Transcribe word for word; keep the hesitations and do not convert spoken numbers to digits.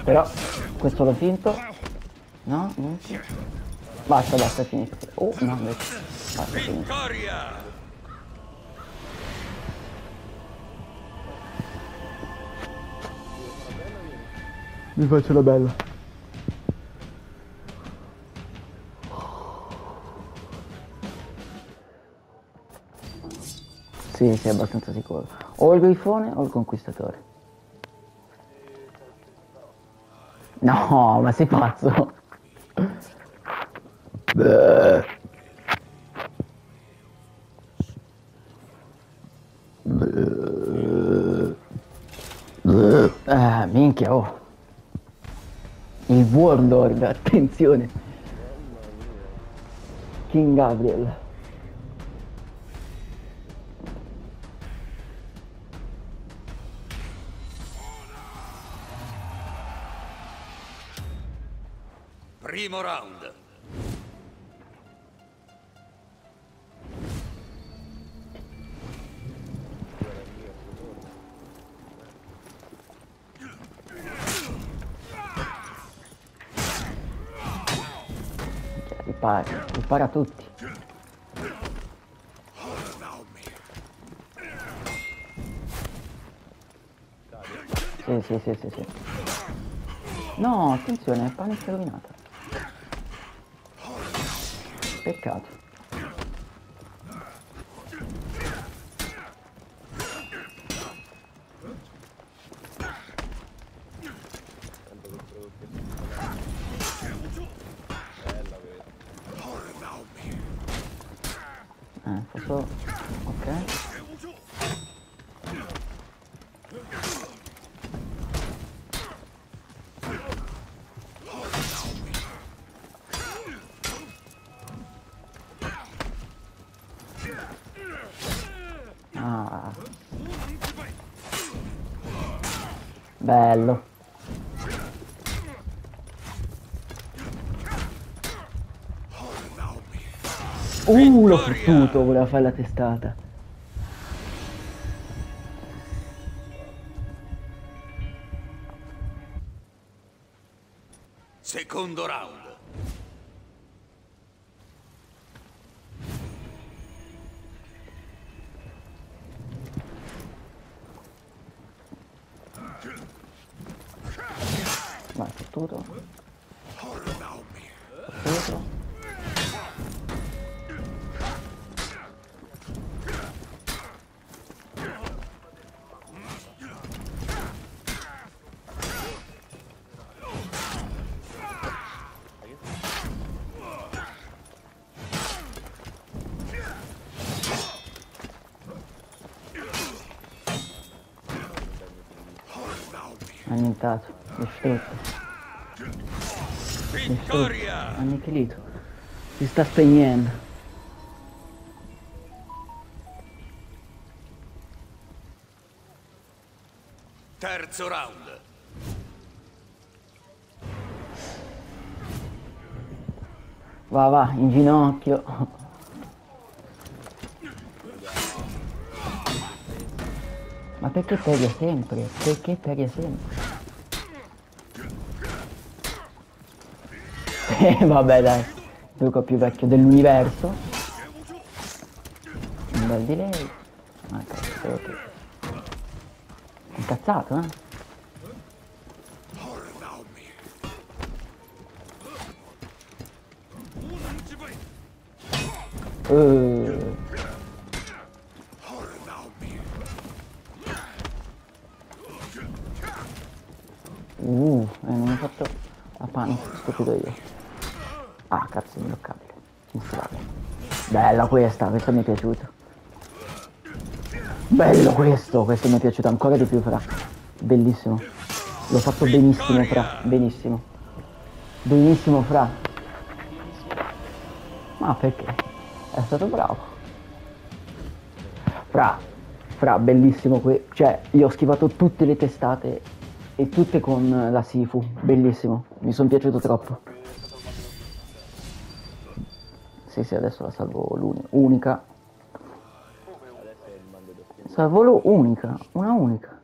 Però questo l'ho finto. No, niente. Basta, basta, è finito. Oh, no, invece. Basta, è finito. Mi faccio la bella. Sì, sei abbastanza sicuro. O il grifone o il conquistatore. No, ma sei pazzo. Ah, minchia, oh. Il Warlord, attenzione. King Gabriel. Primo round. Ripara, ripara tutti. Sì, sì, sì, sì, sì. No, attenzione, Panic è rovinata. Peccato. Eh, posso... ok. Ah. Bello. Uh, l'ho fottuto, voleva fare la testata. Secondo round. Vai, fottuto. Fottuto. Annientato, distrutto. Distrutto, annichilito. Si sta spegnendo. Terzo round. Va, va, in ginocchio. Ma perché peglia sempre? Perché peglia sempre? Eh, vabbè dai, il gioco più vecchio dell'universo. Un bel delay. Ah, cazzo, che... incazzato, eh? Uh. Uh, eh, non ho fatto la panic, stupido io. Ah, cazzo, imbloccabile. Bella questa, questa mi è piaciuta. Bello questo, questo mi è piaciuto ancora di più, fra. Bellissimo. L'ho fatto benissimo, fra. Benissimo. Benissimo, fra. Ma perché? È stato bravo. Fra, fra, bellissimo qui. Cioè, io ho schivato tutte le testate e tutte con la Sifu. Bellissimo. Mi sono piaciuto troppo. Sì, sì, adesso la salvo l'unica. Salvo l'unica, una unica.